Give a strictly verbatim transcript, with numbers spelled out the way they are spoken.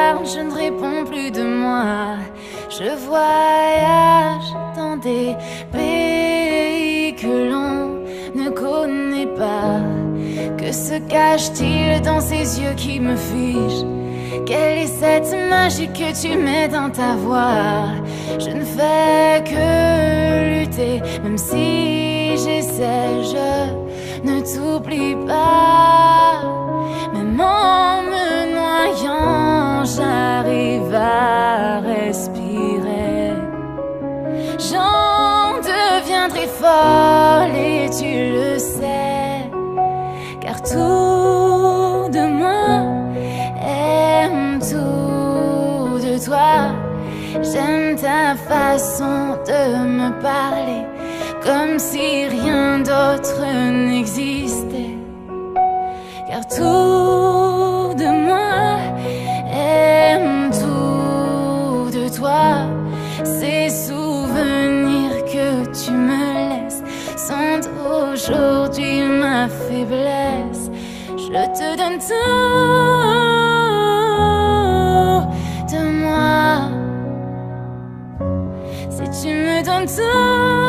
regarde, je ne réponds plus de moi. Je voyage dans des pays que l'on ne connaît pas. Que se cache-t-il dans ces yeux qui me figent? Quelle est cette magie que tu mets dans ta voix? Je ne fais que lutter, même si j'essaie, je ne t'oublie pas. Même en me noyant, j'arrive à respirer. J'en deviendrai folle et tu le sais, car tout de moi aime tout de toi. J'aime ta façon de me parler, comme si rien d'autre n'existait. Car tout de moi aime tout de toi. Ces souvenirs que tu me laisses sont aujourd'hui ma faiblesse. Je te donne tout de moi. Si tu me donnes tout